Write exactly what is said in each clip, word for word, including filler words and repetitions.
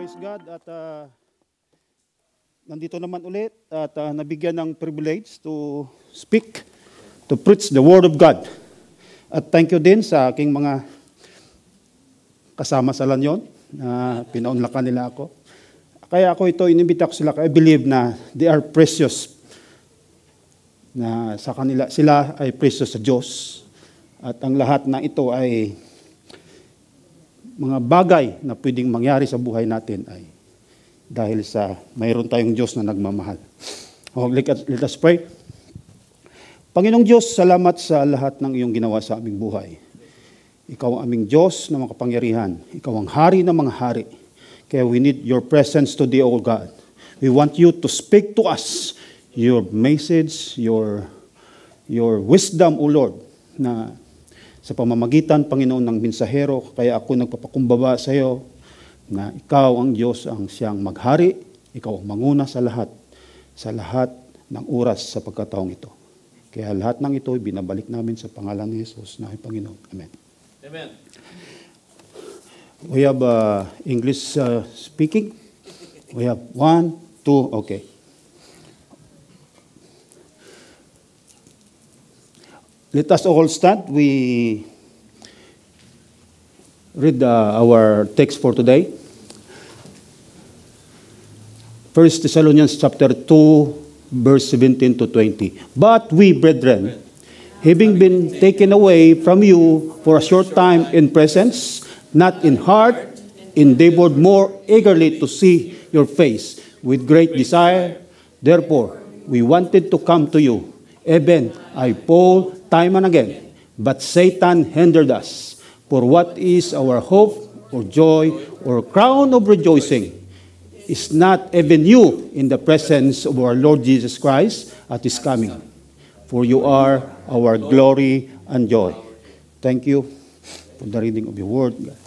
Praise God at uh, nandito naman ulit at uh, nabigyan ng privilege to speak, to preach the Word of God. At thank you din sa aking mga kasama sa Lanyon na pinaunlakan nila ako. Kaya ako ito, inimbita ko sila, I believe na they are precious. Na sa kanila, sila ay precious sa Diyos. At ang lahat na ito ay mga bagay na pwedeng mangyari sa buhay natin ay dahil sa mayroon tayong Diyos na nagmamahal. Oh, let us pray. Panginoong Diyos, salamat sa lahat ng iyong ginawa sa aming buhay. Ikaw ang aming Diyos na makapangyarihan. Ikaw ang hari ng mga hari. Kaya we need your presence today, O God. We want you to speak to us your message, your, your wisdom, O Lord, na sa pamamagitan, Panginoon, ng mensahero, kaya ako nagpapakumbaba sa iyo na ikaw ang Diyos ang siyang maghari, ikaw ang manguna sa lahat, sa lahat ng oras sa pagkataong ito. Kaya lahat ng ito, binabalik namin sa pangalan ni Jesus na Panginoon. Amen. Amen. We have uh, English uh, speaking. We have one, two, okay. Let us all stand. We read uh, our text for today. First Thessalonians chapter two, verse seventeen to twenty. But we, brethren, having been taken away from you for a short time in presence, not in heart, endeavored more eagerly to see your face with great desire. Therefore, we wanted to come to you, even I, Paul, time and again, but Satan hindered us. For what is our hope or joy or crown of rejoicing is not even you in the presence of our Lord Jesus Christ at his coming. For you are our glory and joy. Thank you for the reading of your word, God.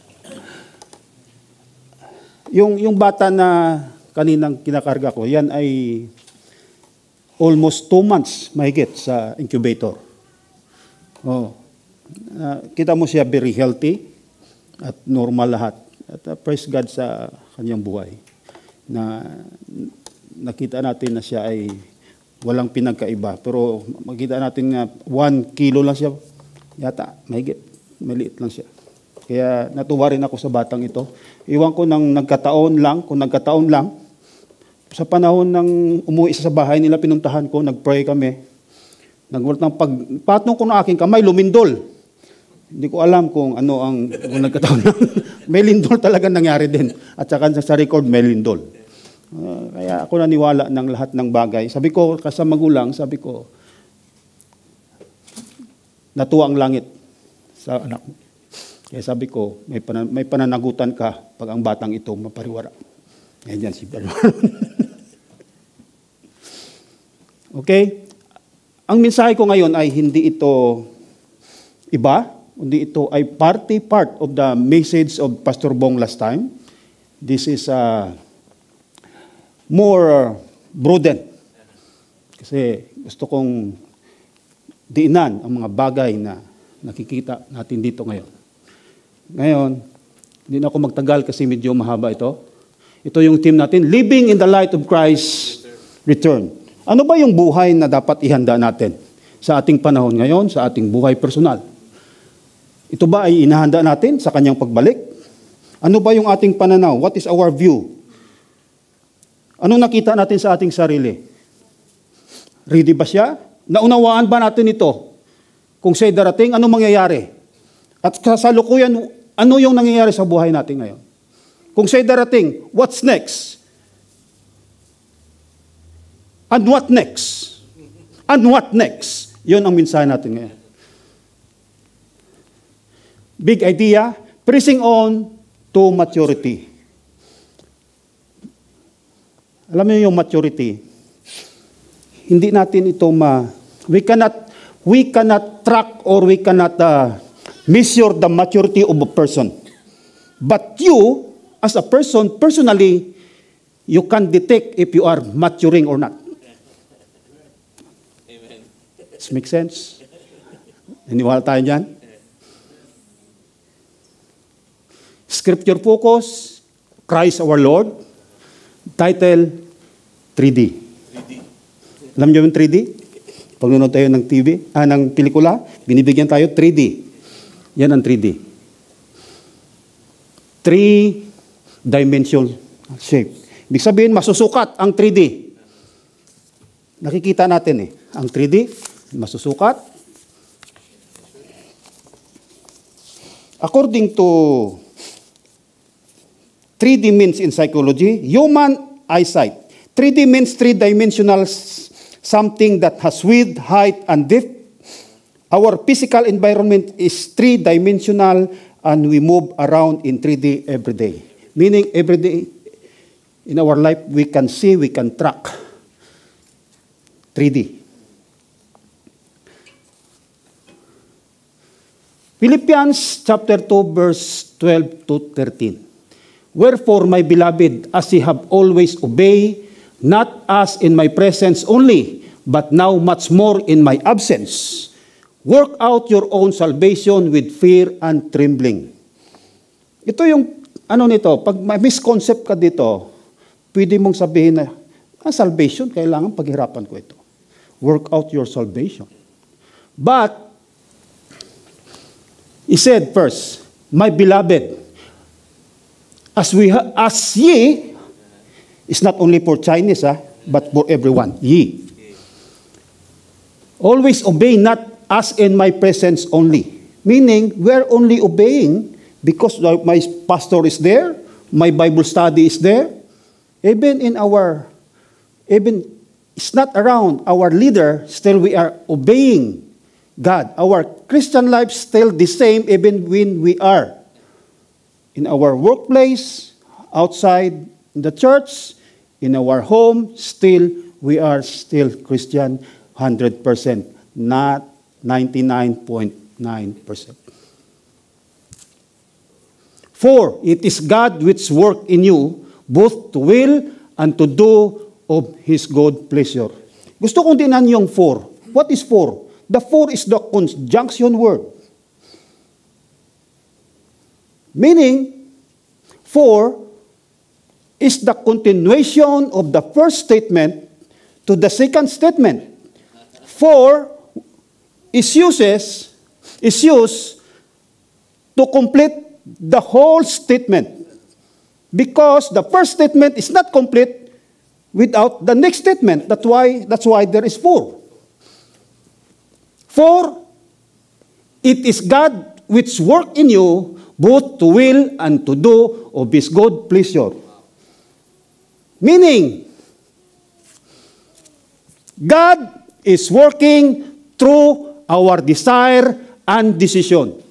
Yung, yung bata na kaninang kinakarga ko, yan ay almost two months mahigit sa incubator. Oh. Uh, kita mo siya very healthy at normal lahat. At uh, praise God sa kanyang buhay. Na nakita natin na siya ay walang pinagkaiba. Pero makita natin na one kilo lang siya. Yata, mahigit. Maliit lang siya. Kaya natuwa rin ako sa batang ito. Iwan ko nang nagkataon lang, kung nagkataon lang, sa panahon ng umuwi sa bahay nila, pinuntahan ko, nag-pray kami. Nagwala ng pag, patong ko ng aking kamay, lumindol. Hindi ko alam kung ano ang, kung nagkataon lang. May lindol talaga nangyari din. At saka sa record, may lindol. Uh, kaya ako naniwala ng lahat ng bagay. Sabi ko, kasi magulang, sabi ko, natuwa ang langit sa anak mo. Kaya sabi ko, may, panan, may pananagutan ka pag ang batang ito mapariwara. Yan yan si Bernardo. Okay? Ang mensahe ko ngayon ay hindi ito iba, hindi ito ay party part of the message of Pastor Bong last time. This is uh, more broadened. Kasi gusto kong diinan ang mga bagay na nakikita natin dito ngayon. Ngayon, hindi na ako magtagal kasi medyo mahaba ito. Ito yung team natin, Living in the Light of Christ's Return. Ano ba yung buhay na dapat ihanda natin sa ating panahon ngayon, sa ating buhay personal? Ito ba ay inahanda natin sa kanyang pagbalik? Ano ba yung ating pananaw? What is our view? Ano nakita natin sa ating sarili? Ready ba siya? Naunawaan ba natin ito? Kung siya'y darating, ano mangyayari? At kasalukuyan, ano yung nangyayari sa buhay natin ngayon? Kung siya'y darating, what's next? And what next? And what next? Yun ang mensahe natin ngayon. Big idea, pressing on to maturity. Alam niyo yung maturity, hindi natin ito ma... We cannot, we cannot track or we cannot uh, measure the maturity of a person. But you, as a person, personally, you can detect if you are maturing or not. Amen. Does it make sense? Naniwala tayo dyan? Scripture focus, Christ our Lord. Title, three D. Alam niyo yung three D? Pag nanonood tayo ng T V, ah, ng pelikula, binibigyan tayo three D. Yan ang three D. Three-dimensional shape. Ibig sabihin, masusukat ang three D. Nakikita natin eh. Ang three D, masusukat. According to three D means in psychology, human eyesight. three D means three-dimensional something that has width, height, and depth. Our physical environment is three-dimensional and we move around in three D every day. Meaning every day in our life we can see, we can track three D. Philippians chapter two verse twelve to thirteen. Wherefore, my beloved, as ye have always obeyed, not as in my presence only, but now much more in my absence, work out your own salvation with fear and trembling. Ito yung, ano nito, pag may misconcept ka dito, pwede mong sabihin na, ah, salvation, kailangan paghirapan ko ito. Work out your salvation. But, he said first, my beloved, as we ha- as ye, is not only for Chinese, ah, but for everyone, ye. Always obey, not as in my presence only. Meaning, we're only obeying because my pastor is there, my Bible study is there. Even in our, even it's not around our leader, still we are obeying God. Our Christian life still the same even when we are in our workplace, outside in the church, in our home, still we are still Christian one hundred percent, not ninety-nine point nine percent. For it is God which work in you, both to will and to do of His good pleasure. Gusto kong dinan yung for. What is for? The for is the conjunction word. Meaning, for is the continuation of the first statement to the second statement. For is uses is used to complete the whole statement, because the first statement is not complete without the next statement. That's why that's why there is for. For it is God which work in you both to will and to do of His good pleasure. Meaning, God is working through our desire and decision.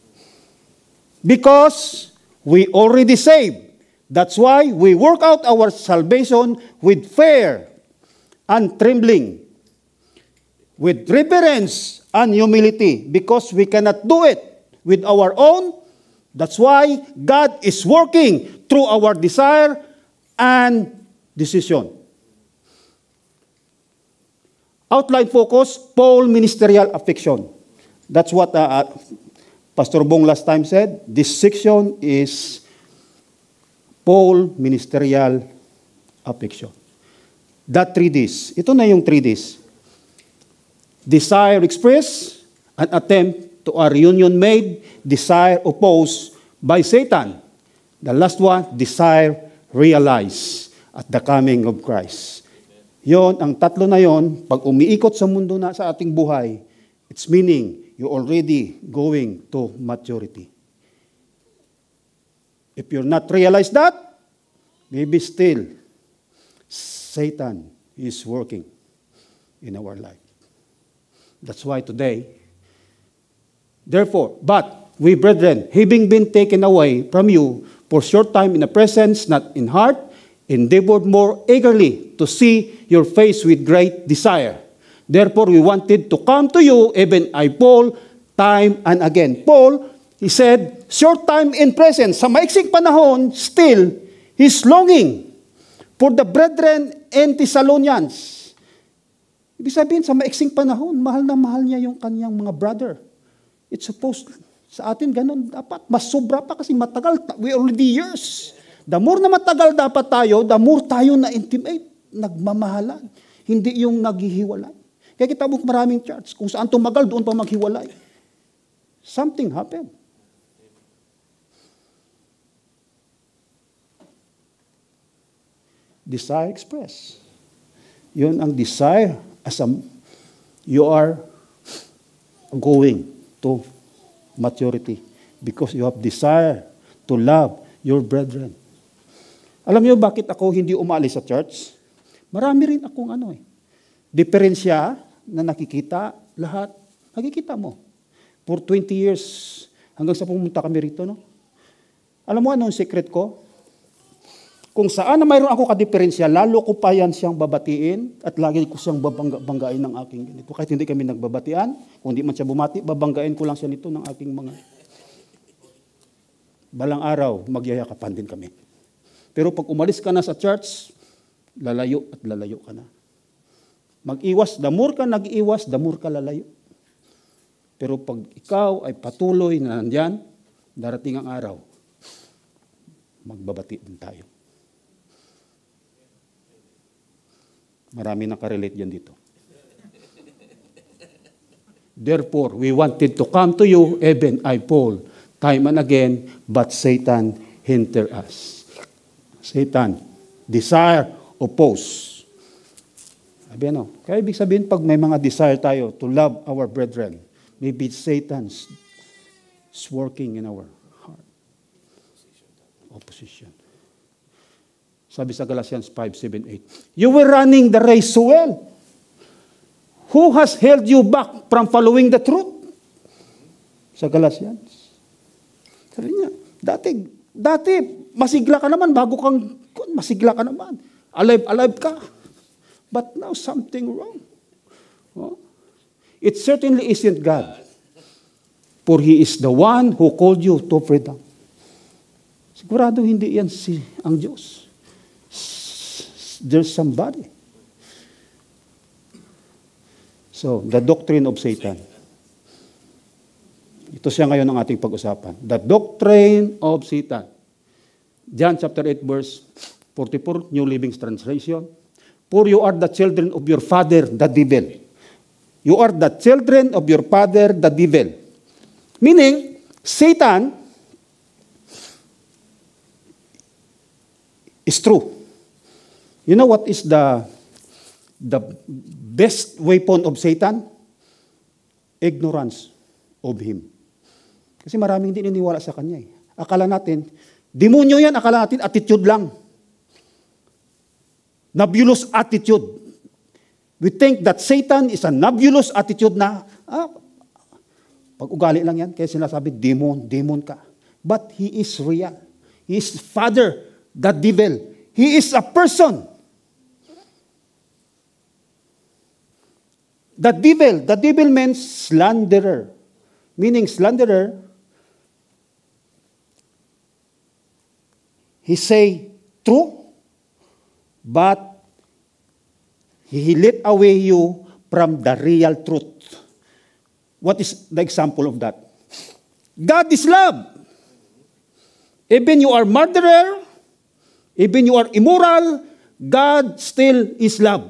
Because we already saved. That's why we work out our salvation with fear and trembling, with reverence and humility, because we cannot do it with our own. That's why God is working through our desire and decision. Outline focus, Paul ministerial affection. That's what uh, Pastor Bong last time said. This section is Paul ministerial affection. That three Ds. Ito na yung three Ds. Desire express, an attempt to a reunion made, desire opposed by Satan. The last one, desire realized at the coming of Christ. Yon, ang tatlo na yon, pag umiikot sa mundo na sa ating buhay, it's meaning you're already going to maturity. If you're not realized that, maybe still Satan is working in our life. That's why today, therefore, but we brethren, having been taken away from you for short time in the presence, not in heart, endeavored more eagerly to see your face with great desire. Therefore, we wanted to come to you, even I, Paul, time and again. Paul, he said, short time in presence, sa maiksing panahon, still, he's longing for the brethren in Thessalonians. Ibig sabihin, sa maiksing panahon, mahal na mahal niya yung kanyang mga brother. It's supposed, sa atin ganun dapat, mas sobra pa kasi matagal, we already years The more na matagal dapat tayo, the more tayo na intimate, nagmamahalan. Hindi yung naghihiwalay. Kaya kita mo maraming church, kung saan tumagal, doon pa maghiwalay. Something happened. Desire express. Yun ang desire as a, you are going to maturity because you have desire to love your brethren. Alam niyo bakit ako hindi umalis sa church? Marami rin akong ano eh. Diferensya na nakikita lahat. Nakikita mo. For twenty years, hanggang sa pumunta kami rito, no? Alam mo anong secret ko? Kung saan na mayroon ako kadiferensya, lalo ko pa yan siyang babatiin at lagi ko siyang babanggain ng aking ganito. Kahit hindi kami nagbabatian, kung hindi man siya bumati, babanggain ko lang siya nito ng aking mga... Balang araw, magyayakapan din kami. Pero pag umalis ka na sa church, lalayo at lalayo ka na. Mag-iwas, the more ka nag-iwas, the more ka lalayo. Pero pag ikaw ay patuloy na nandyan, darating ang araw, magbabati din tayo. Marami nakarelate yan dito. Therefore, we wanted to come to you, even I, Paul, time and again, but Satan hinder us. Satan, desire, oppose. Sabi ano, kaya ibig sabihin, pag may mga desire tayo to love our brethren, maybe Satan's is working in our heart. Opposition. Sabi sa Galatians five, seven, eight, you were running the race so well. Who has held you back from following the truth? Sa Galatians. Sabi niya, dati, dati, masigla ka naman, bago kang, masigla ka naman. Alive, alive ka. But now something wrong. Oh? It certainly isn't God. For He is the one who called you to freedom. Sigurado hindi yan si ang Diyos. There's somebody. So, the doctrine of Satan. Ito siya ngayon ang ating pag-usapan. The doctrine of Satan. John chapter eight verse forty-four, New Living Translation. For you are the children of your father, the devil. You are the children of your father, the devil. Meaning, Satan is true. You know what is the the best weapon of Satan? Ignorance of him. Kasi maraming hindi niniwala sa kanya eh. Akala natin, demonyo yan, akala natin attitude lang. Nebulous attitude. We think that Satan is a nebulous attitude na, ah, pag-ugali lang yan, kaya sinasabi, demon, demon ka. But he is real. He is father, the devil. He is a person. The devil, the devil means slanderer. Meaning slanderer, he say true, but he lead away you from the real truth. What is the example of that? God is love. Even you are murderer, even you are immoral, God still is love.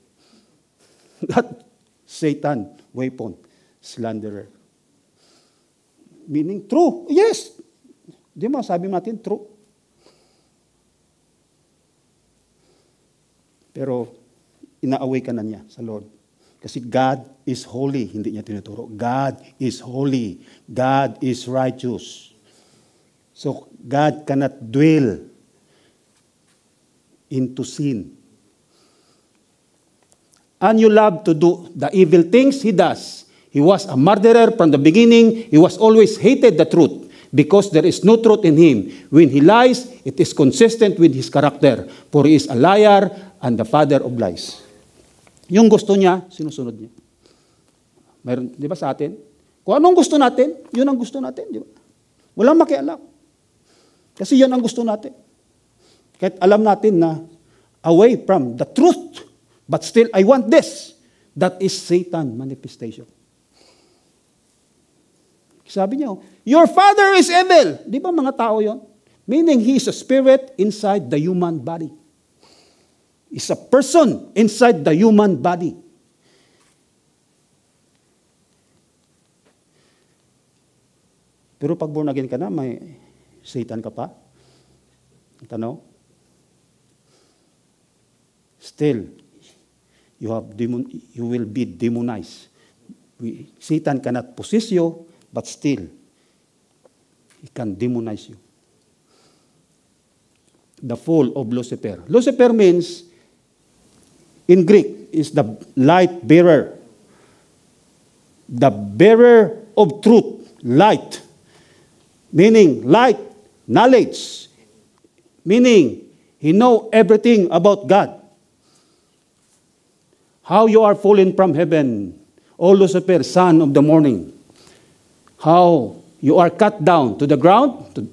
That Satan, weapon, slanderer. Meaning true. Yes. Di ba, sabi natin true. Pero inaaway ka na niya sa Lord. Kasi God is holy. Hindi niya tinuturo. God is holy. God is righteous. So God cannot dwell into sin. And you love to do the evil things he does. He was a murderer from the beginning. He was always hated the truth because there is no truth in him. When he lies, it is consistent with his character. For he is a liar and the father of lies. Yung gusto niya, sinusunod niya. Mayroon, di ba sa atin? Kung anong gusto natin, yun ang gusto natin. Di ba? Walang makialam. Kasi yun ang gusto natin. Kahit alam natin na away from the truth, but still, I want this. That is Satan manifestation. Sabi niya, your father is evil. Di ba mga tao yon? Meaning he is a spirit inside the human body. He's a person inside the human body. Pero pag born again ka na, may Satan ka pa? Tanaw? Still, you have demon, you will be demonized. We, Satan cannot possess you, but still, he can demonize you. The fall of Lucifer. Lucifer means, in Greek, is the light bearer. The bearer of truth, light. Meaning, light, knowledge. Meaning, he know everything about God. How you are fallen from heaven, O Lucifer, son of the morning. How you are cut down to the ground. To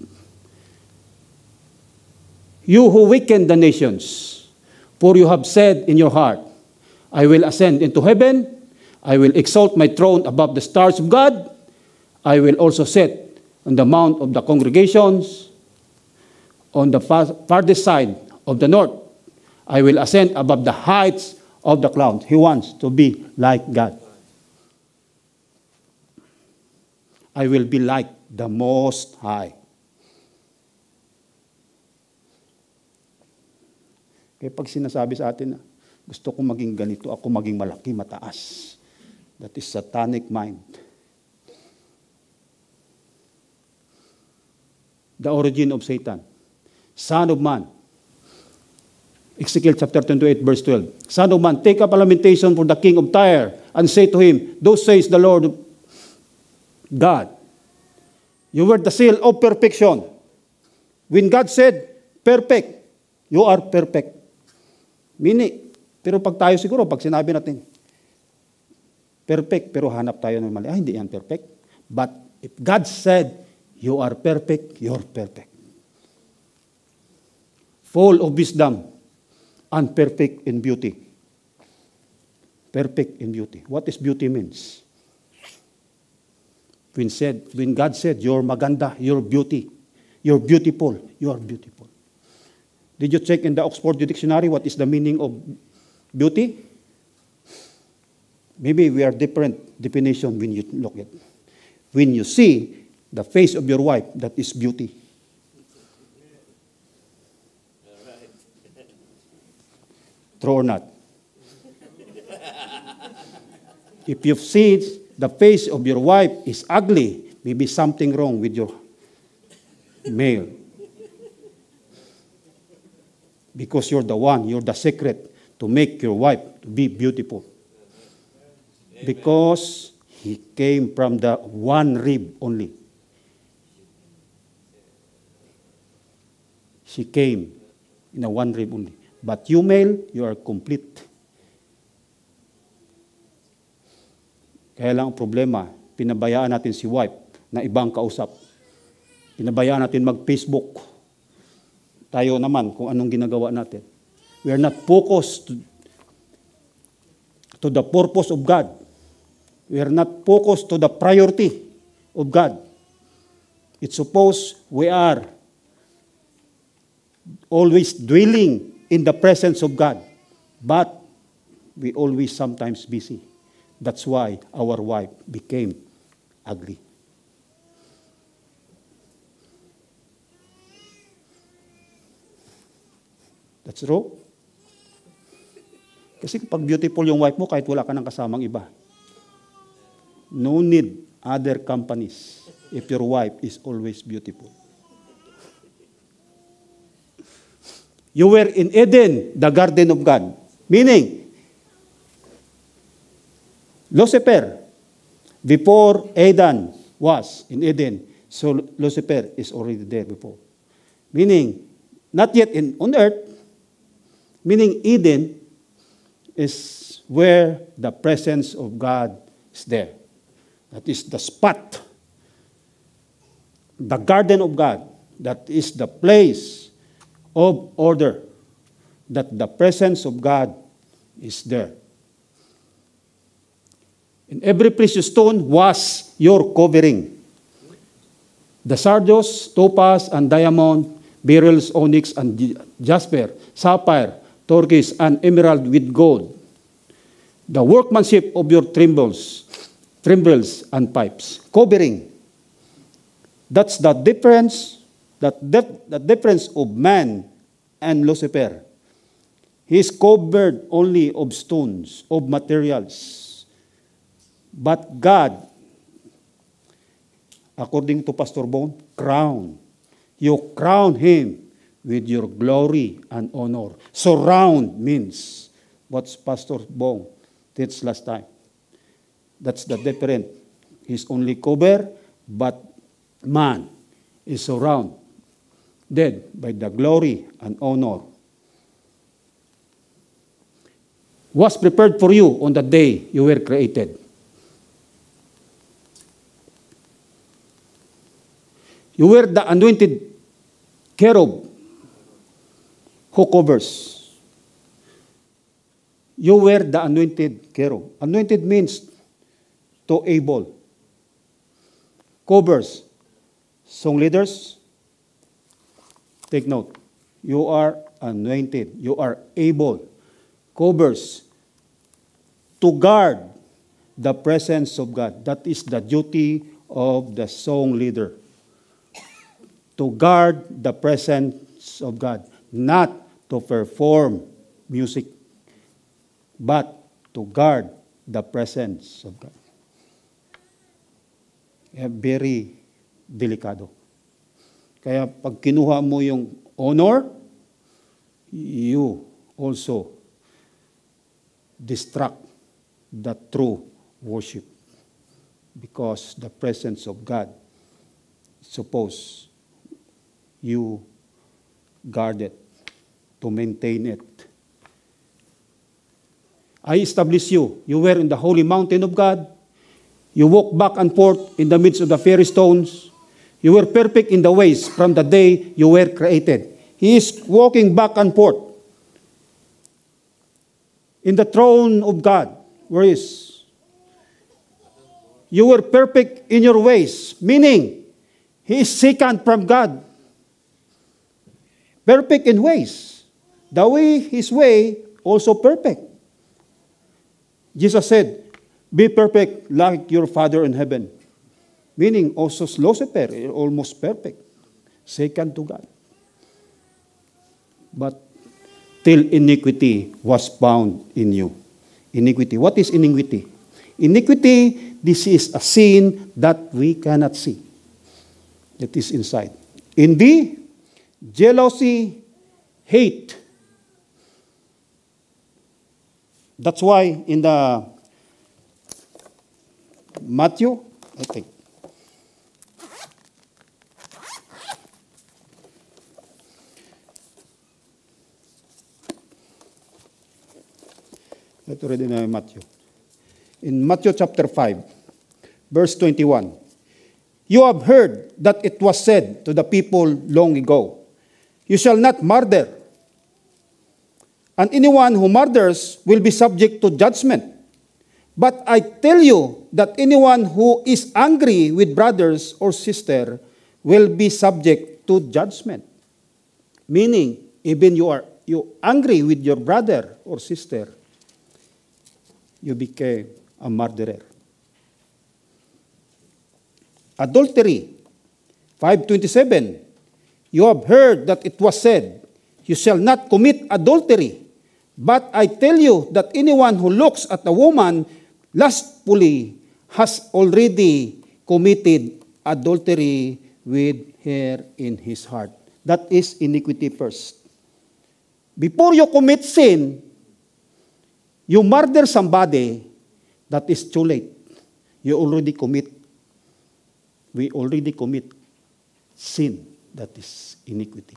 you who weaken the nations. For you have said in your heart, I will ascend into heaven. I will exalt my throne above the stars of God. I will also sit on the mount of the congregations, on the far, farthest side of the north. I will ascend above the heights of the clouds. He wants to be like God. I will be like the Most High. Kaya pag sinasabi sa atin na, gusto ko maging ganito, ako maging malaki, mataas. That is satanic mind. The origin of Satan. Son of man. Ezekiel chapter twenty-eight, verse twelve. Son of man, take up a lamentation for the king of Tyre, and say to him, thus says the Lord God, you were the seal of perfection. When God said, perfect, you are perfect. Mini, pero pag tayo siguro, pag sinabi natin, perfect, pero hanap tayo ng mali. Ah, hindi yan perfect. But if God said, you are perfect, you're perfect. Full of wisdom and perfect in beauty. Perfect in beauty. What is beauty means? When said, when God said, you're maganda, you're beauty, you're beautiful, you are beautiful. Did you check in the Oxford Dictionary what is the meaning of beauty? Maybe we are different definition when you look at it. When you see the face of your wife, that is beauty. True or not? If you see the face of your wife is ugly, maybe something wrong with your male. Because you're the one, you're the secret to make your wife to be beautiful. Because he came from the one rib only. She came in a one rib only. But you male, you are complete. Kaya lang ang problema, pinabayaan natin si wife na ibang kausap. Pinabayaan natin mag-Facebook. Tayo naman kung anong ginagawa natin. We are not focused to, to the purpose of God. We are not focused to the priority of God. It's supposed we are always dwelling in the presence of God. But we always sometimes busy. That's why our wife became ugly. That's true. Kasi pag beautiful yung wife mo, kahit wala ka ng kasamang iba. No need other companies if your wife is always beautiful. You were in Eden, the garden of God. Meaning, Lucifer, before Adam was in Eden, so Lucifer is already there before. Meaning, not yet in on earth, meaning Eden is where the presence of God is there. That is the spot, the garden of God. That is the place of order, that the presence of God is there. And every precious stone was your covering. The sardius, topaz, and diamond, beryls, onyx, and jasper, sapphire, turquoise, and emerald with gold. The workmanship of your timbrels, timbrels and pipes. Covering. That's the difference, that dif- the difference of man and Lucifer. He is covered only of stones, of materials. But God, according to Pastor Bone, crown. You crown him with your glory and honor. Surround means what Pastor Bone did last time. That's the difference. He's only covered, but man is surrounded by the glory and honor. Was prepared for you on the day you were created. You were the anointed cherub who covers. You were the anointed cherub. Anointed means to able. Covers. Song leaders, take note. You are anointed. You are able. Covers. To guard the presence of God. That is the duty of the song leader. To guard the presence of God. Not to perform music, but to guard the presence of God. Eh, very delikado. Kaya pag kinuha mo yung honor, you also distract the true worship. Because the presence of God, suppose you guard it, to maintain it. I establish you. You were in the holy mountain of God. You walk back and forth in the midst of the fiery stones. You were perfect in the ways from the day you were created. He is walking back and forth in the throne of God. Where is? You were perfect in your ways, meaning He is second from God. Perfect in ways. The way His way, also perfect. Jesus said, be perfect like your Father in heaven. Meaning also Lucifer, almost perfect. Second to God. But till iniquity was found in you. Iniquity. What is iniquity? Iniquity, this is a sin that we cannot see. That is inside. Envy, jealousy, hate. That's why in the Matthew, I think, ito rin na Matthew. In Matthew chapter five, verse twenty-one, you have heard that it was said to the people long ago, you shall not murder, and anyone who murders will be subject to judgment. But I tell you that anyone who is angry with brothers or sister will be subject to judgment. Meaning, even you are you angry with your brother or sister, you became a murderer. Adultery, five twenty-seven, you have heard that it was said, you shall not commit adultery. But I tell you that anyone who looks at a woman lustfully has already committed adultery with her in his heart. That is iniquity first. Before you commit sin, you murder somebody, that is too late. You already commit, we already commit sin, that is iniquity.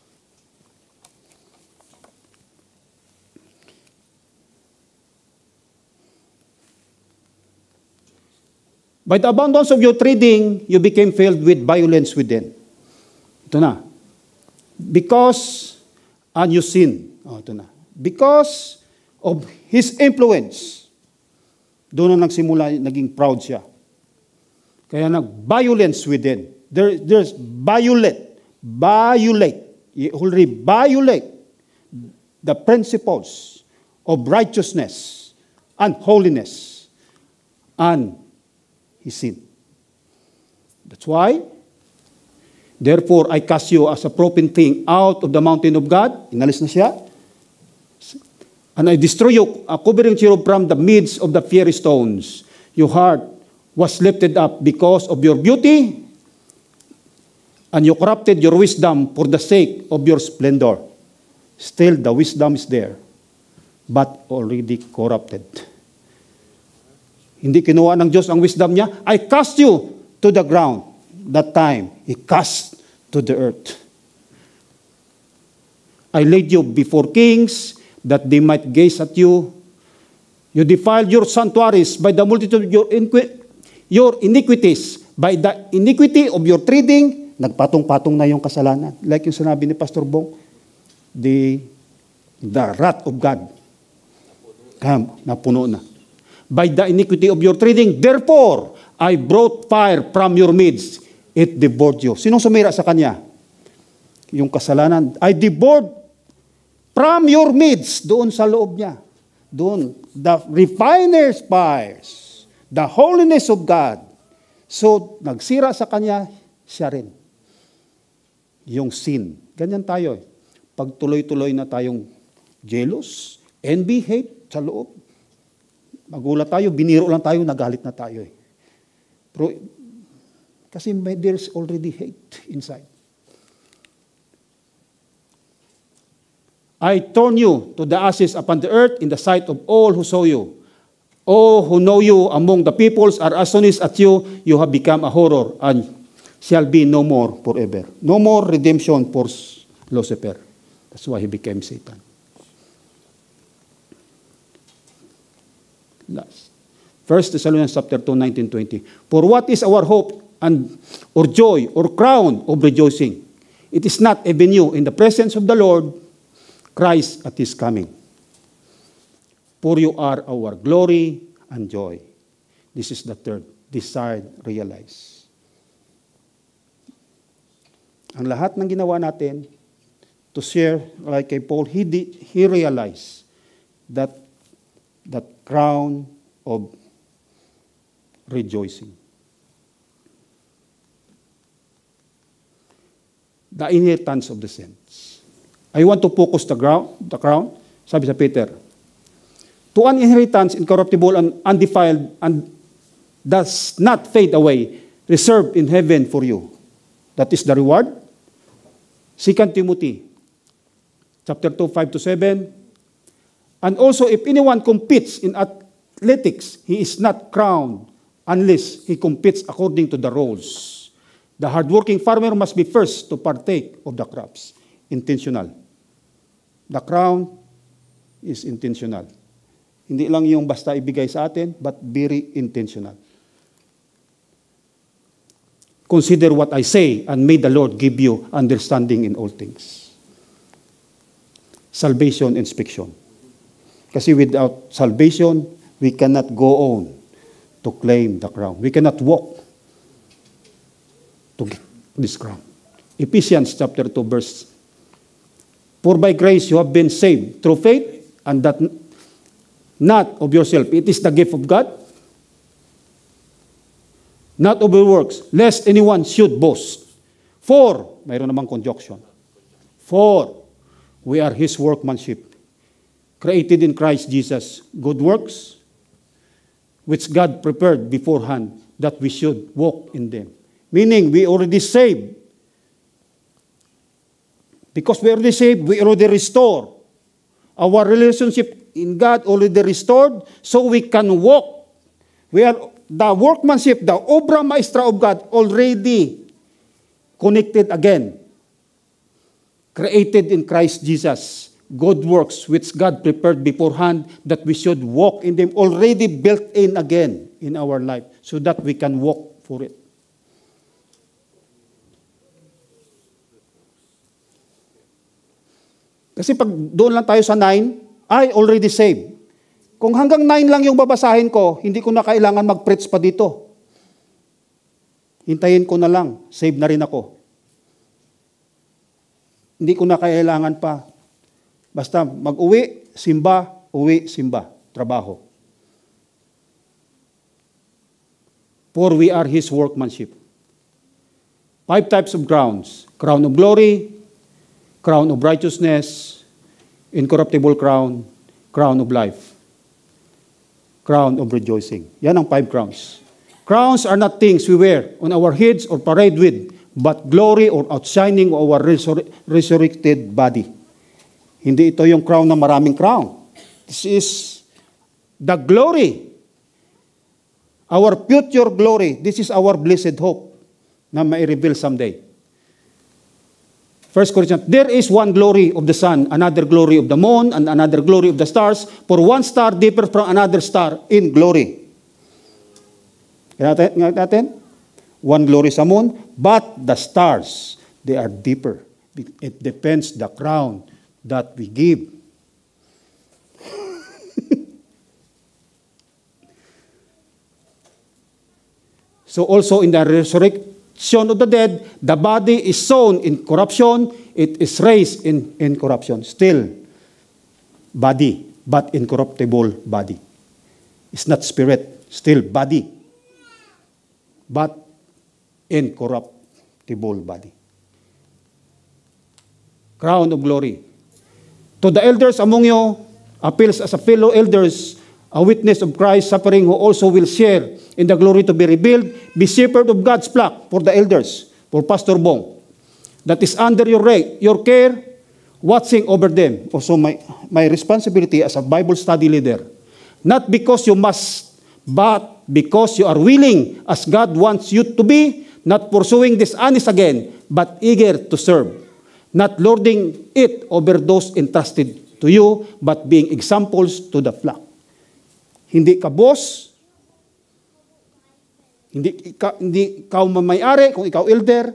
By the abundance of your trading, you became filled with violence within. Ito na. Because, and you sin. Oh, ito na. Because of his influence, doon na nagsimula, naging proud siya. Kaya nag-violence within. There, there's violate. Violate. ye already violate the principles of righteousness and holiness, and he sinned. That's why, therefore, I cast you as a broken thing out of the mountain of God. Inalis na siya. And I destroy you, a covering you from the midst of the fiery stones. Your heart was lifted up because of your beauty, and you corrupted your wisdom for the sake of your splendor. Still, the wisdom is there, but already corrupted. Hindi kinuha ng Diyos ang wisdom niya. I cast you to the ground. That time, He cast to the earth. I laid you before kings, that they might gaze at you. You defiled your sanctuaries by the multitude of your, inqui- your iniquities. By the iniquity of your trading, nagpatong-patong na yung kasalanan. Like yung sinabi ni Pastor Bong, the, the wrath of God. Kam, napuno na. By the iniquity of your trading, therefore, I brought fire from your midst. It devoured you. Sinong sumira sa kanya? Yung kasalanan. I devoured from your midst. Doon sa loob niya. Doon. The refiner's fires. The holiness of God. So, nagsira sa kanya, siya rin. Yung sin. Ganyan tayo eh. Pag tuloy-tuloy na tayong jealous, envy, hate sa loob. Magulat tayo, biniro lang tayo, nagalit na tayo eh. Pero, kasi may, there's already hate inside. I turn you to the ashes upon the earth in the sight of all who saw you. All who know you among the peoples are astonished at you. You have become a horror and shall be no more forever. No more redemption for Lucifer. That's why he became Satan. Last. First Thessalonians chapter two, nineteen, twenty. For what is our hope and or joy or crown of rejoicing? It is not even you in the presence of the Lord Christ at His coming. For you are our glory and joy. This is the third, desired, realize. Ang lahat ng ginawa natin to share, like kay Paul, he, did, he realized that that crown of rejoicing. The inheritance of the saints. I want to focus the ground, the crown, sabi sa Peter, to an inheritance incorruptible and undefiled and does not fade away, reserved in heaven for you. That is the reward. Second Timothy, chapter two, five to seven. And also, if anyone competes in athletics, he is not crowned unless he competes according to the rules. The hardworking farmer must be first to partake of the crops. Intentional. The crown is intentional. Hindi lang yung basta ibigay sa atin, but very intentional. Consider what I say, and may the Lord give you understanding in all things. Salvation, inspection. Kasi without salvation, we cannot go on to claim the crown. We cannot walk to get this crown. Ephesians chapter two, verse. For by grace you have been saved through faith, and that not of yourself. It is the gift of God, not of your works, lest anyone should boast. For, mayroon namang conjunction. For, we are His workmanship, created in Christ Jesus, good works, which God prepared beforehand, that we should walk in them. Meaning, we already saved. Because we already saved, we already restore. Our relationship in God already restored, so we can walk. We are the workmanship, the obra maestra of God, already connected again. Created in Christ Jesus. Good works which God prepared beforehand that we should walk in them, already built in again in our life, so that we can walk for it. Kasi pag doon lang tayo sa nine, I already saved. Kung hanggang nine lang yung babasahin ko, hindi ko na kailangan mag-preach pa dito. Hintayin ko na lang, save na rin ako. hindi ko na kailangan pa. Basta mag-uwi, simba, uwi, simba, trabaho. For we are His workmanship. Five types of crowns. Crown of glory, crown of righteousness, incorruptible crown, crown of life, crown of rejoicing. Yan ang five crowns. Crowns are not things we wear on our heads or parade with, but glory or outshining of our resur- resurrected body. Hindi ito yung crown na maraming crown. This is the glory. Our future glory. This is our blessed hope na mai-reveal someday. First Corinthians, there is one glory of the sun, another glory of the moon, and another glory of the stars, for one star differs from another star in glory. Kaya natin, natin, one glory sa moon, but the stars, they are deeper. It depends the crown that we give. So also in the resurrection of the dead, the body is sown in corruption, it is raised in incorruption. Still, body, but incorruptible body. It's not spirit, still body, but incorruptible body. Crown of glory. To the elders among you, appeals as a fellow elders, a witness of Christ's suffering, who also will share in the glory to be revealed, be shepherd of God's flock, for the elders, for Pastor Bong, that is under your, your care, watching over them. Also my, my responsibility as a Bible study leader, not because you must, but because you are willing, as God wants you to be, not pursuing dishonest again, but eager to serve, not lording it over those entrusted to you, but being examples to the flock. Hindi ka boss, hindi ikaw, hindi ikaw mamayari, kung ikaw elder,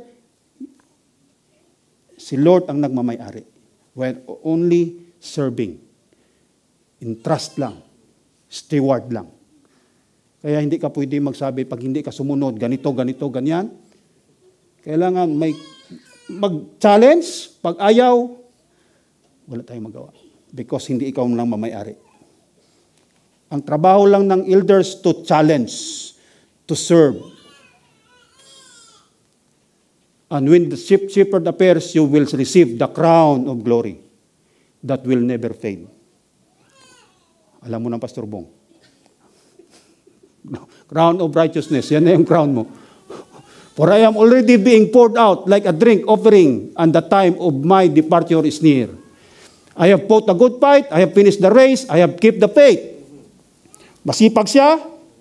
si Lord ang nagmamayari. We're only serving. In trust lang. Steward lang. Kaya hindi ka pwede magsabi, pag hindi ka sumunod, ganito, ganito, ganyan. Kailangan may mag-challenge, pag ayaw, wala tayong magawa. Because hindi ikaw lang mamayari. Ang trabaho lang ng elders to challenge, to serve. And when the shepherd appears, you will receive the crown of glory that will never fade. Alam mo ng Pastor Bong. Crown of righteousness, yan na yung crown mo. For I am already being poured out like a drink offering, and the time of my departure is near. I have fought a good fight, I have finished the race, I have kept the faith. Masipag siya,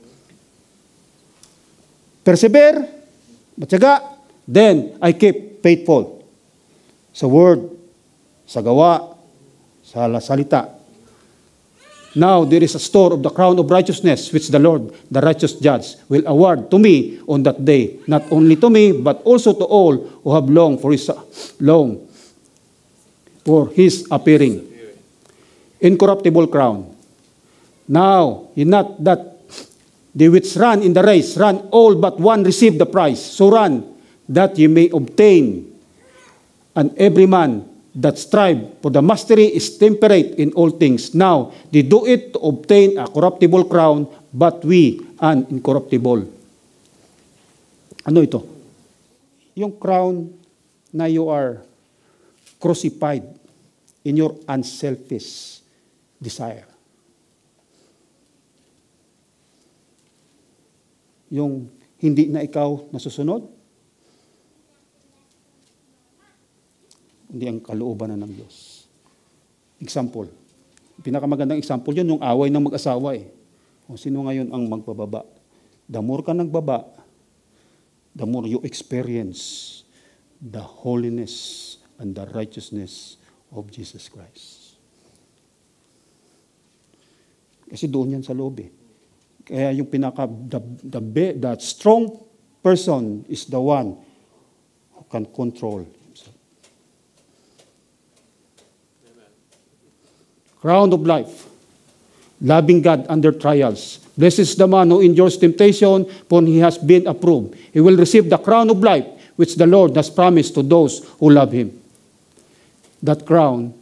persevere, matyaga, then I keep faithful. Sa word, sa gawa, sa salita. Now there is a store of the crown of righteousness, which the Lord, the righteous judge, will award to me on that day. Not only to me, but also to all who have longed for his, long for his appearing. Incorruptible crown. Now, not that they which run in the race, run all but one receive the prize. So run, that ye may obtain. And every man that strive for the mastery is temperate in all things. Now, they do it to obtain a corruptible crown, but we an incorruptible. Ano ito? Yung crown na you are crucified in your unselfish desire. Yung hindi na ikaw nasusunod, hindi ang kalooban na ng Diyos. Example. Pinakamagandang example yun, yung away ng mag-asawa eh. O sino ngayon ang magbababa? The more ka nagbaba, the more you experience the holiness and the righteousness of Jesus Christ. Kasi doon yan sa loob eh. Kaya yung pinaka, the, the, the strong person is the one who can control himself. Amen. Crown of life, loving God under trials. Blessed is the man who endures temptation, for he has been approved. He will receive the crown of life, which the Lord has promised to those who love him. that crown,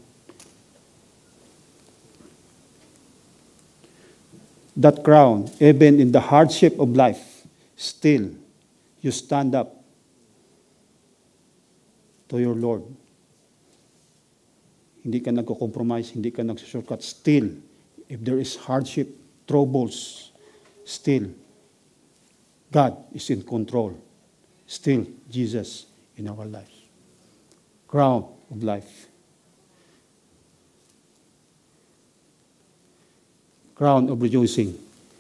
that crown, even in the hardship of life, still you stand up to your Lord. Hindi ka nagko-compromise, hindi ka nagsusurkat. Still, if there is hardship, troubles, still, God is in control. Still, Jesus in our lives. Crown of life. Crown of rejoicing.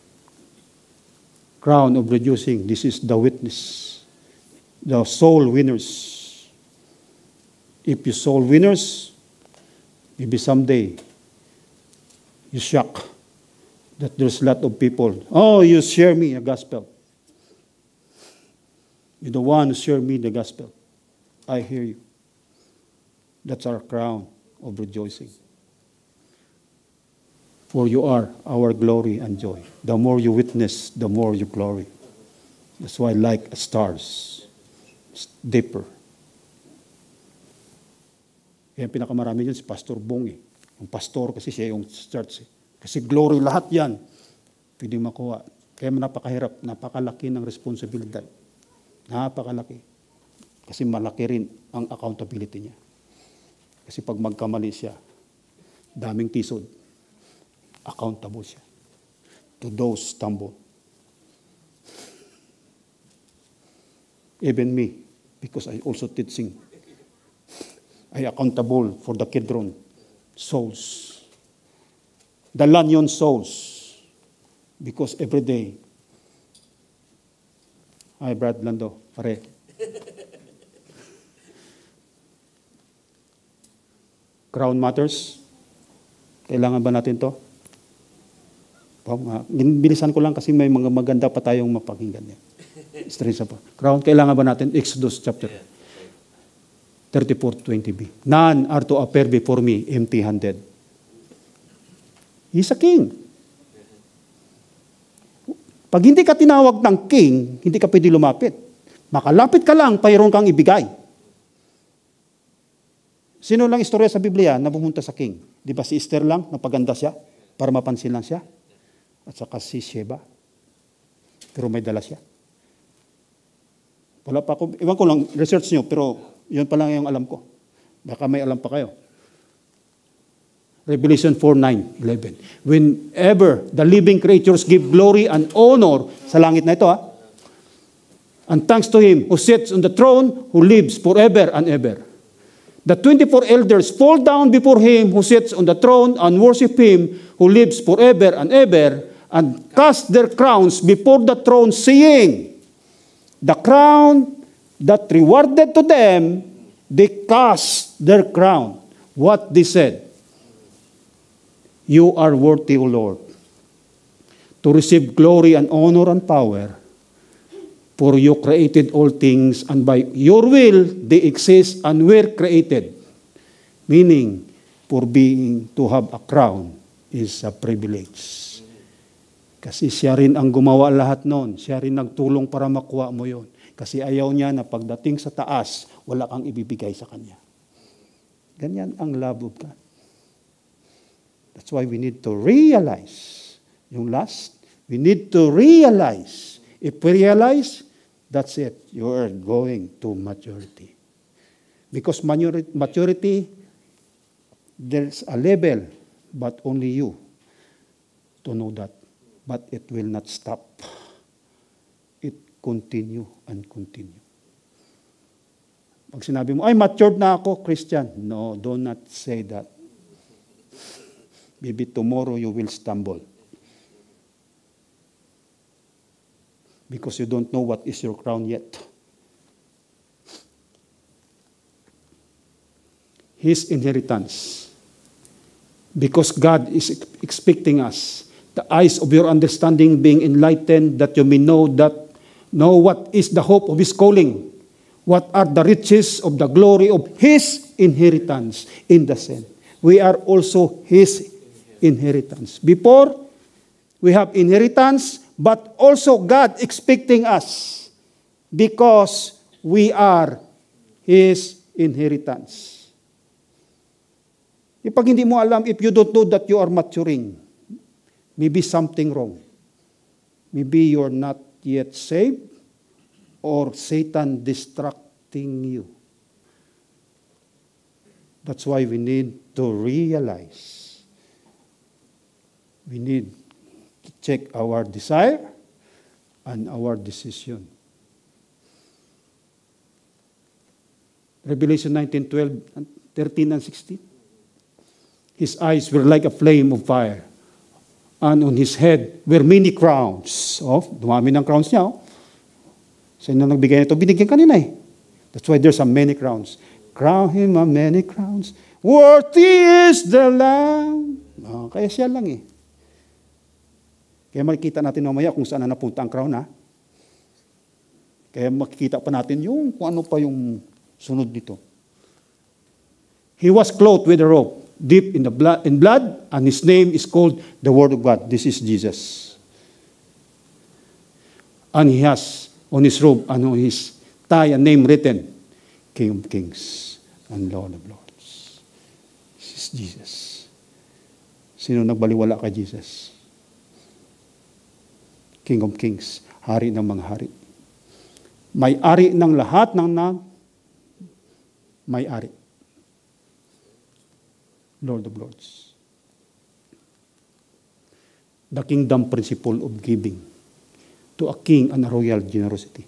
Crown of rejoicing. This is the witness. The soul winners. If you soul winners, maybe someday you shock that there's a lot of people. Oh, you share me the gospel. You're the one who share me the gospel. I hear you. That's our crown of rejoicing. For you are our glory and joy. The more you witness, the more you glory. That's why like stars, it's deeper. Kaya pinakamarami yun si Pastor Bong eh. Yung pastor kasi siya yung church eh. Kasi glory lahat yan. Pwede makuha. Kaya napakahirap, napakalaki ng responsibilidad. Napakalaki. Kasi malaki rin ang accountability niya. Kasi pag magkamali siya, daming tisod. Accountable siya. To those stumble. Even me, because I also teaching. I accountable for the Kidron souls. The Lanyon souls. Because every day, hi Brad Lando, pare. Crown matters. Kailangan ba natin to? Bilisan ko lang kasi may mga maganda pa tayong mapakinggan. Stress pa. Crown, kailangan ba natin? Exodus chapter thirty-four twenty b. None are to appear before me empty-handed. He's a king. Pag hindi ka tinawag ng king, hindi ka pwede lumapit. Makalapit ka lang, mayroon kang ibigay. Sino lang istorya sa Biblia na pumunta sa king? Di ba si Esther lang, napaganda siya, para mapansin lang siya? At saka si Sheba. Pero may dala siya. Wala pa ako, iwan ko lang, research nyo, pero yun pa lang yung alam ko. Baka may alam pa kayo. Revelation four nine eleven. Whenever the living creatures give glory and honor, sa langit na ito ha, and thanks to Him who sits on the throne, who lives forever and ever. The twenty-four elders fall down before Him who sits on the throne and worship Him who lives forever and ever, and cast their crowns before the throne, saying, the crown that rewarded to them, they cast their crown. What they said? You are worthy, O Lord, to receive glory and honor and power, for you created all things, and by your will they exist and were created. Meaning, for being to have a crown is a privilege. Kasi siya rin ang gumawa lahat nun. Siya rin nagtulong para makuha mo yon. Kasi ayaw niya na pagdating sa taas, wala kang ibibigay sa Kanya. Ganyan ang love of God. That's why we need to realize, yung last, we need to realize. If we realize, that's it. You are going to maturity. Because maturity, there's a level, but only you to know that. But it will not stop. It continue and continue. Pag sinabi mo, ay, matured na ako, Christian. No, do not say that. Maybe tomorrow you will stumble. Because you don't know what is your crown yet. His inheritance. Because God is expecting us, the eyes of your understanding being enlightened, that you may know that, know what is the hope of His calling, what are the riches of the glory of His inheritance in the saints. We are also His inheritance. Before, we have inheritance, but also God expecting us because we are His inheritance. Ipag hindi mo alam, if you don't know that you are maturing, maybe something wrong. Maybe you're not yet saved, or Satan distracting you. That's why we need to realize. We need to check our desire and our decision. Revelation nineteen, twelve, thirteen, and sixteen. His eyes were like a flame of fire, and on his head were many crowns. Oh, dumami ng crowns niya. Oh. Sino nagbigay nito? Binigyan kanina eh. That's why there's a many crowns. Crown him a many crowns. Worthy is the Lamb. Oh, kaya siya lang eh. Kaya makikita natin mamaya kung saan na napunta ang crown, ha? Kaya makikita pa natin yung kung ano pa yung sunod dito. He was clothed with a robe, deep in the blood, in blood, and his name is called the Word of God. This is Jesus. And he has on his robe and on his thigh a name written, King of Kings and Lord of Lords. This is Jesus. Sino nagbaliwala kay Jesus? King of Kings, hari ng mga hari. May-ari ng lahat ng nag may-ari. Lord of Lords. The kingdom principle of giving to a king and a royal generosity.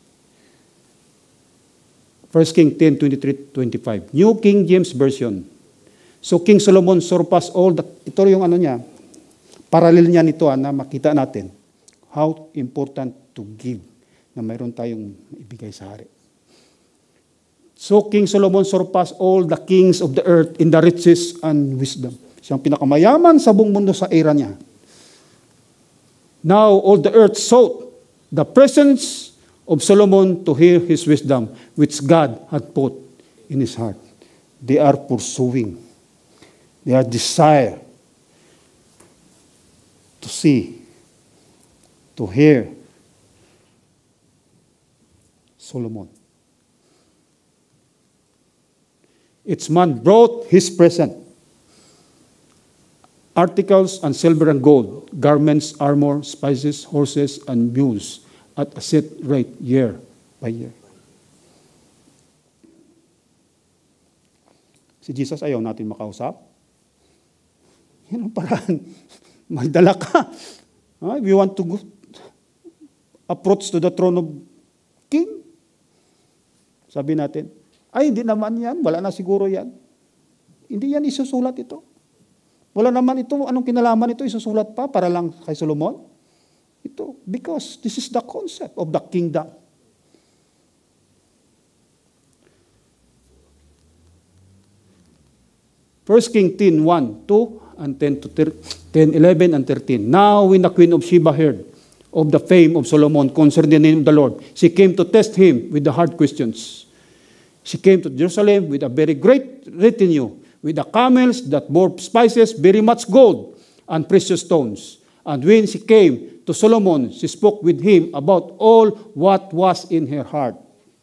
First Kings ten, twenty-three, twenty-five. New King James Version. So King Solomon surpassed all the, ito yung ano niya, parallel niya nito na makita natin how important to give na mayroon tayong ibigay sa hari. So King Solomon surpassed all the kings of the earth in the riches and wisdom. Siyang pinakamayaman sa buong mundo sa era niya. Now all the earth sought the presence of Solomon to hear his wisdom, which God had put in his heart. They are pursuing. They are desire to see, to hear Solomon. Its man brought his present, articles and silver and gold, garments, armor, spices, horses, and mules, at a set rate year by year. Si Jesus ayaw natin makausap. Yan ang paraan. Magdala ka. Uh, if you want to go, approach to the throne of King, sabi natin, ay, hindi naman yan. Wala na siguro yan. Hindi yan isusulat ito. Wala naman ito. Anong kinalaman ito? Isusulat pa para lang kay Solomon? Ito. Because this is the concept of the kingdom. First Kings ten, one, two, and ten, to ten, eleven, and thirteen. Now when the queen of Sheba heard of the fame of Solomon concerning the name of the Lord, she came to test him with the hard questions. She came to Jerusalem with a very great retinue, with the camels that bore spices, very much gold, and precious stones. And when she came to Solomon, she spoke with him about all what was in her heart.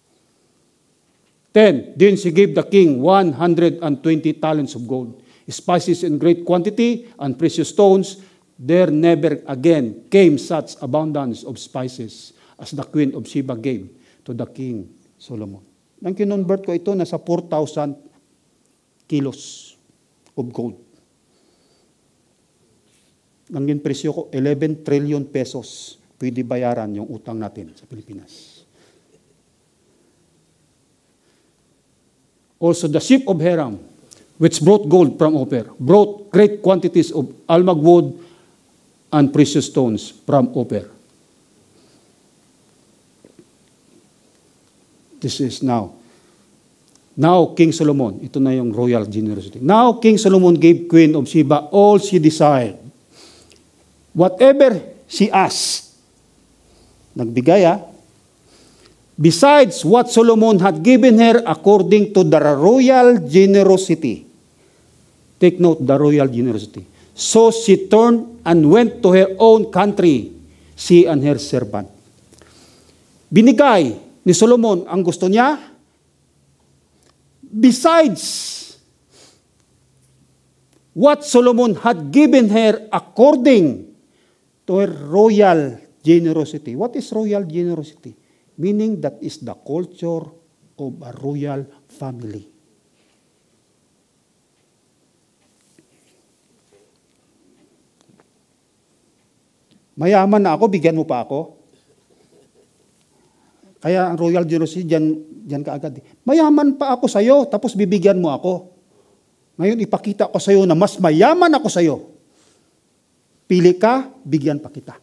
Ten, then she gave the king one hundred twenty talents of gold, spices in great quantity, and precious stones. There never again came such abundance of spices as the queen of Sheba gave to the king Solomon. Nang kinonvert ko ito, nasa four thousand kilos of gold. Nangin presyo ko, eleven trillion pesos pwede bayaran yung utang natin sa Pilipinas. Also the ship of Hiram, which brought gold from Ophir, brought great quantities of almug wood and precious stones from Ophir. This is now. Now, King Solomon, ito na yung royal generosity. Now, King Solomon gave Queen of Sheba all she desired. Whatever she asked. Nagbigay, ah. Besides what Solomon had given her according to the royal generosity. Take note, the royal generosity. So she turned and went to her own country, she and her servant. Binigay ni Solomon ang gusto niya. Besides what Solomon had given her according to her royal generosity. What is royal generosity? Meaning that is the culture of a royal family. Mayaman na ako, bigyan mo pa ako. Kaya ang royal generosity, dyan, dyan ka agad. Mayaman pa ako sa'yo, tapos bibigyan mo ako. Ngayon, ipakita ko sa'yo na mas mayaman ako sa'yo. Pili ka, bigyan pa kita.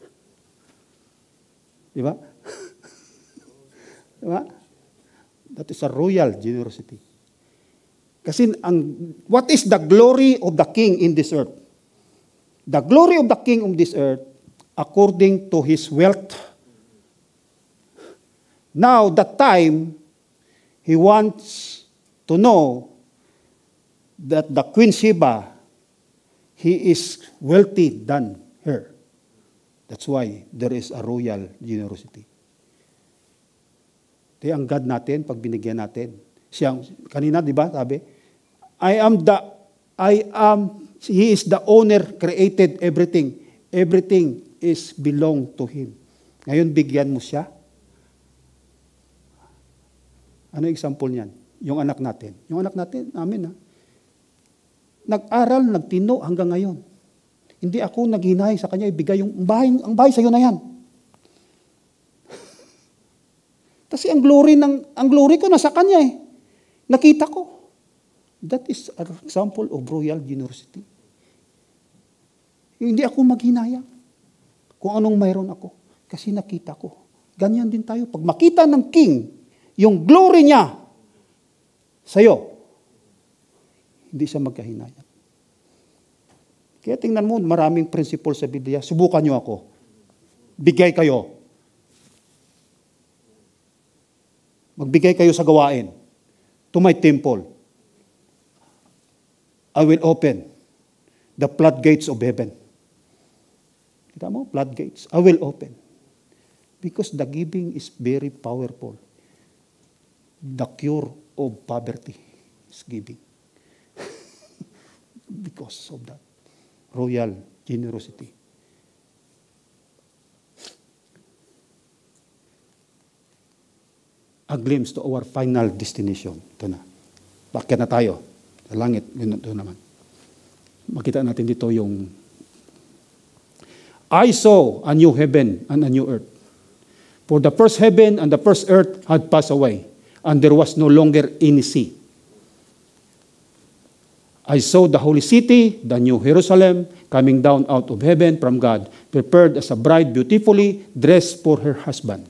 Di ba? Di ba? That is a royal generosity. Kasi ang, what is the glory of the king in this earth? The glory of the king of this earth, according to his wealth. Now, that time, he wants to know that the Queen Sheba, he is wealthy than her. That's why there is a royal generosity. Di ang God natin, pag binigyan natin. Siyang, kanina, di ba, sabi, I am the, I am, he is the owner, created everything. Everything is belong to him. Ngayon, bigyan mo siya. Ano example niyan? Yung anak natin. Yung anak natin, amin ha. Nag-aral, nagtino hanggang ngayon. Hindi ako naghinay sa kanya, ibigay yung bahay, ang bahay sa'yo na yan. Kasi ang glory ng ang glory ko nasa kanya eh. Nakita ko. That is an example of royal generosity. Hindi ako maghinaya kung anong mayroon ako. Kasi nakita ko. Ganyan din tayo. Pag makita ng king, yung glory niya sa'yo, hindi siya magkahinaya. Kaya tingnan mo, maraming principle sa Biblia. Subukan niyo ako. Bigay kayo. Magbigay kayo sa gawain. To my temple. I will open the floodgates of heaven. Kita mo? Floodgates. I will open. Because the giving is very powerful. The cure of poverty is giving. Because of that royal generosity. A glimpse to our final destination. Ito na. Bakit na tayo? Sa langit. Ito naman. Makita natin dito yung I saw a new heaven and a new earth. For the first heaven and the first earth had passed away, and there was no longer any sea. I saw the holy city, the new Jerusalem, coming down out of heaven from God, prepared as a bride beautifully dressed for her husband.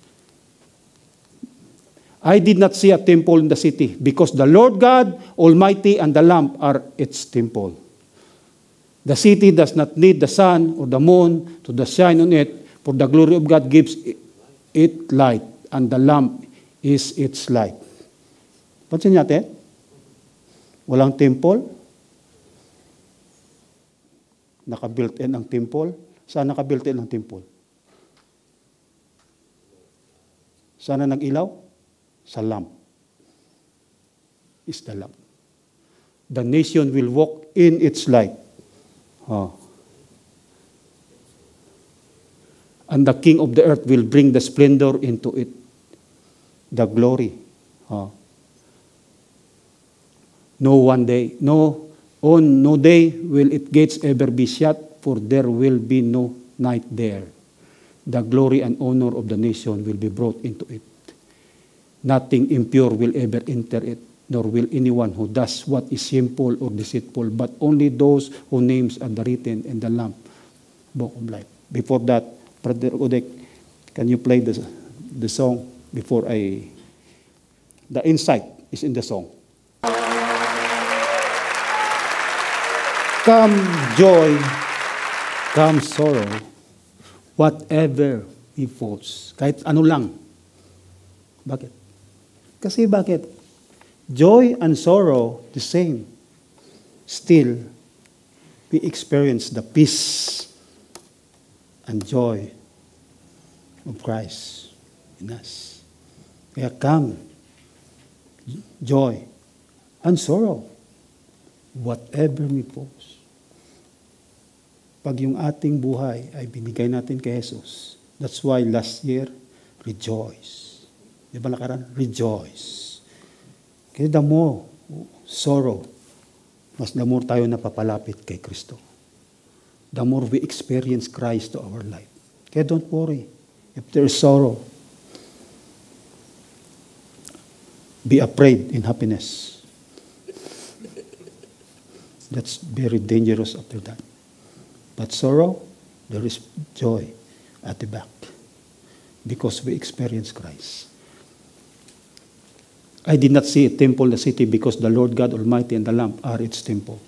I did not see a temple in the city, because the Lord God Almighty and the Lamb are its temple. The city does not need the sun or the moon to shine on it, for the glory of God gives it light, and the Lamb is its light. Pansin natin? Walang temple. Naka-built-in ang temple. Saan naka-built-in ang temple? Saan na nag-ilaw? Sa lamp. Is the lamp. The nation will walk in its light. Oh. And the king of the earth will bring the splendor into it. The glory. Oh. No one day, no, on no day will its gates ever be shut, for there will be no night there. The glory and honor of the nation will be brought into it. Nothing impure will ever enter it, nor will anyone who does what is shameful or deceitful, but only those whose names are written in the Lamb Book of Life. Before that, Brother Udek, can you play the, the song before I... The insight is in the song. Come joy, come sorrow, whatever befalls. Kahit ano lang. Bakit? Kasi bakit? Joy and sorrow, the same. Still, we experience the peace and joy of Christ in us. Kaya come, joy and sorrow. whatever may pose. Pag yung ating buhay ay binigay natin kay Jesus, that's why last year, rejoice. Di ba lakaran? Rejoice. Kaya the more sorrow, mas the more tayo napapalapit kay Kristo. The more we experience Christ to our life. Kaya don't worry. If there is sorrow, be afraid in happiness. That's very dangerous after that. But sorrow, there is joy at the back. Because we experience Christ. I did not see a temple in the city because the Lord God Almighty and the Lamb are its temple.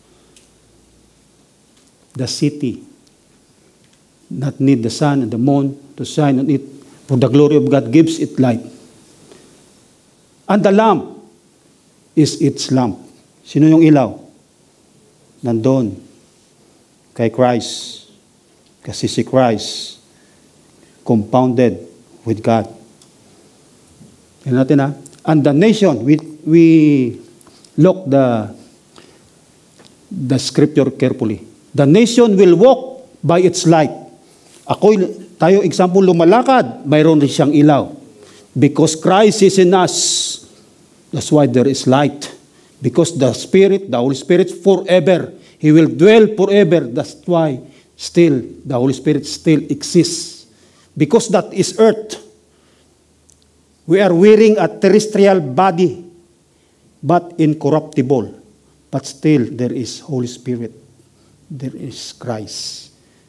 The city not need the sun and the moon to shine on it, for the glory of God gives it light. And the lamp is its lamp. Sino yung ilaw? Nandun. Kay Christ. Kasi si Christ compounded with God. Yan natin ha. And the nation, we, we look the, the scripture carefully. The nation will walk by its light. Ako, tayo example, lumalakad, mayroon rin siyang ilaw. Because Christ is in us. That's why there is light. Because the Spirit, the Holy Spirit forever, He will dwell forever. That's why still, the Holy Spirit still exists. Because that is earth. We are wearing a terrestrial body, but incorruptible. But still, there is Holy Spirit. There is Christ.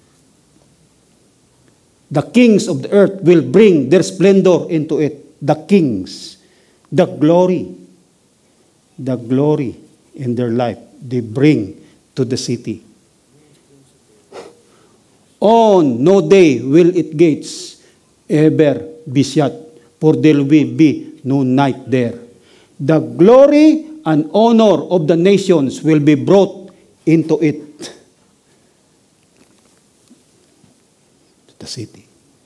The kings of the earth will bring their splendor into it. The kings, the glory, the glory in their life, they bring to the city. On no day will its gates ever be shut, for there will be no night there. The glory and honor of the nations will be brought into it. The city.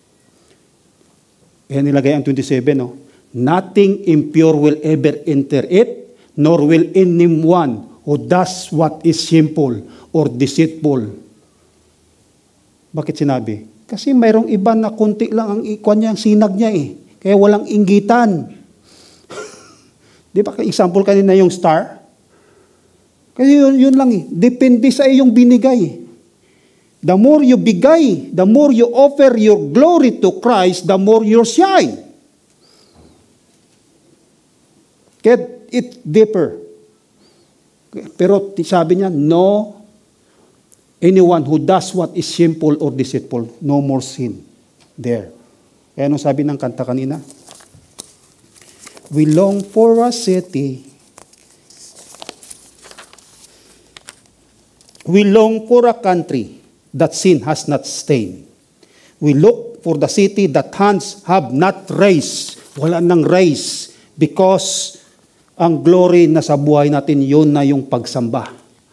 Kaya nilagay ang twenty-seven, no? Nothing impure will ever enter it, nor will anyone who does what is shameful or deceitful. Bakit sinabi? Kasi mayroong iba na kunti lang ang ikwan niya, ang sinag niya eh. Kaya walang inggitan. Di ba? Example kanina yung star. Kasi yun, yun lang eh. Depende sa iyong binigay. The more you bigay, the more you offer your glory to Christ, the more you shine. Kaya it's deeper. Pero sabi niya, no, anyone who does what is shameful or deceitful, no more sin there. Kaya anong sabi ng kanta kanina? We long for a city. We long for a country that sin has not stained. We look for the city that hands have not raised. Wala nang raised. Because ang glory na sa buhay natin, yun na yung pagsamba.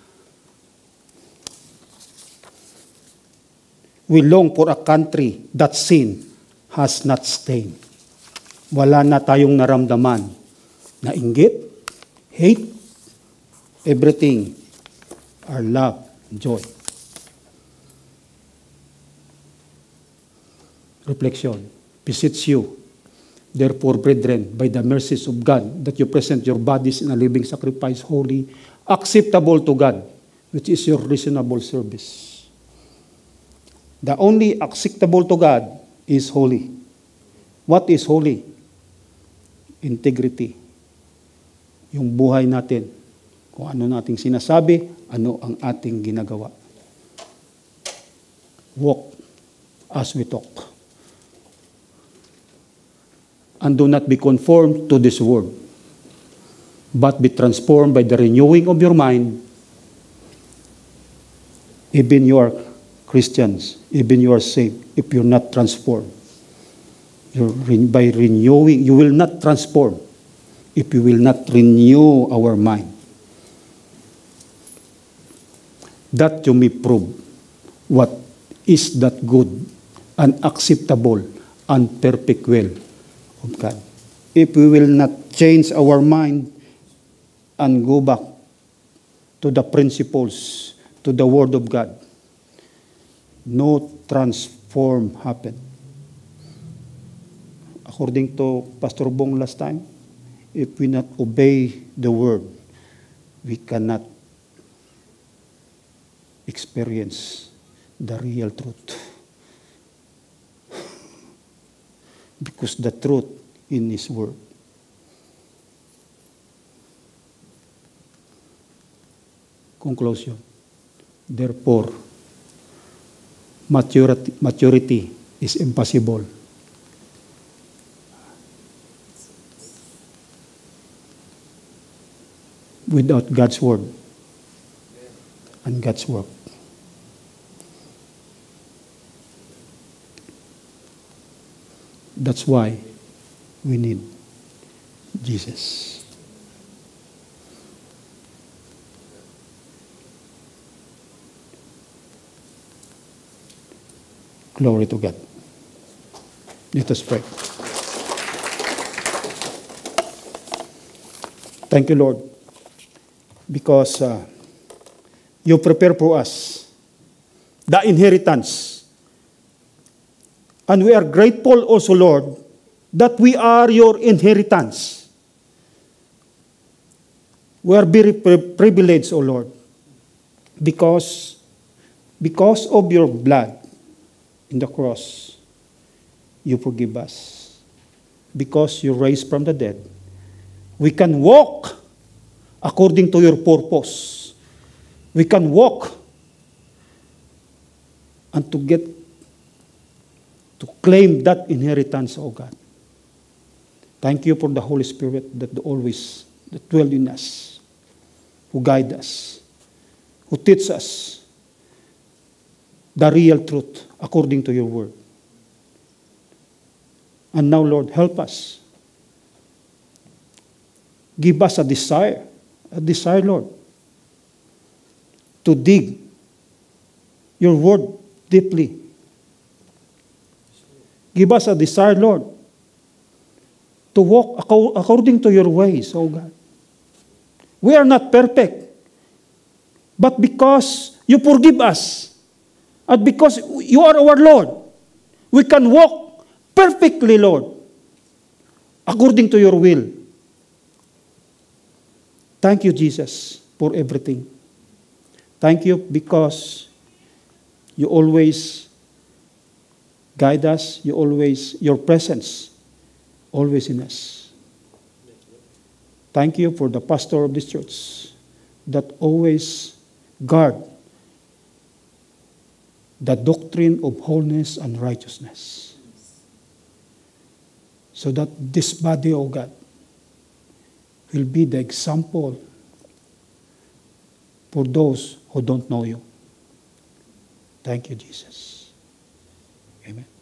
We long for a country that sin has not stained. Wala na tayong naramdaman na inggit, hate, everything are love, joy. Reflection. Beseech you, therefore, brethren, by the mercies of God, that you present your bodies in a living sacrifice, holy, acceptable to God, which is your reasonable service. The only acceptable to God is holy. What is holy? Integrity. Yung buhay natin. Kung ano nating sinasabi, ano ang ating ginagawa. Walk as we talk. And do not be conformed to this world, but be transformed by the renewing of your mind. Even you are Christians, even you are saved, if you're not transformed. You're, by renewing, you will not transform if you will not renew our mind. That you may prove what is that good and acceptable and perfect will of God. If we will not change our mind and go back to to the principles, to the Word of God, no transform happen. According to Pastor Bong last time, if we not obey the Word, we cannot experience the real truth. Because the truth in His Word. Conclusion. Therefore, maturity, maturity is impossible. Without God's Word and God's work. That's why we need Jesus. Glory to God. Let us pray. Thank you, Lord, because uh, you prepare for us the inheritance. And we are grateful also, Lord, that we are your inheritance. We are very privileged, O Lord, because, because of your blood in the cross, you forgive us. Because you raised from the dead, we can walk according to your purpose. We can walk and to get, to claim that inheritance, oh God. Thank you for the Holy Spirit that always that dwell in us, who guide us, who teach us the real truth according to your word. And now, Lord, help us. Give us a desire, a desire, Lord, to dig your word deeply. Give us a desire, Lord, to walk according to your ways, oh God. We are not perfect, but because you forgive us, and because you are our Lord, we can walk perfectly, Lord, according to your will. Thank you, Jesus, for everything. Thank you because you always guide us, you always, your presence, always in us. Thank you for the pastor of this church that always guard the doctrine of holiness and righteousness. So that this body, oh God, will be the example for those who don't know you. Thank you, Jesus. Amen.